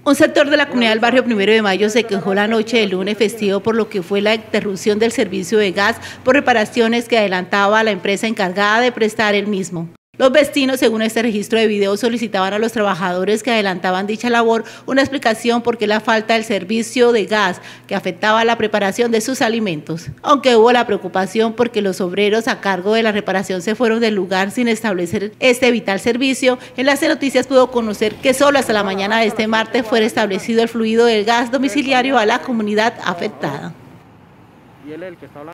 Un sector de la comunidad del barrio 1 de Mayo se quejó la noche del lunes festivo por lo que fue la interrupción del servicio de gas por reparaciones que adelantaba la empresa encargada de prestar el mismo. Los vecinos, según este registro de video, solicitaban a los trabajadores que adelantaban dicha labor una explicación por qué la falta del servicio de gas que afectaba la preparación de sus alimentos. Aunque hubo la preocupación porque los obreros a cargo de la reparación se fueron del lugar sin establecer este vital servicio, Enlace Noticias pudo conocer que solo hasta la mañana de este martes fue establecido el fluido del gas domiciliario a la comunidad afectada.